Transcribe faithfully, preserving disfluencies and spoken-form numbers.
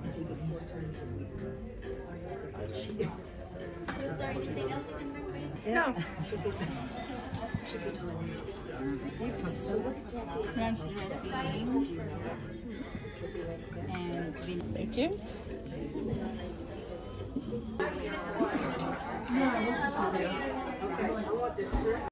take it four times a week. Was there anything else I can bring for you? Yeah. Chicken wings. You come so Ranch dressing and vinegar. Thank you. Okay, I want this.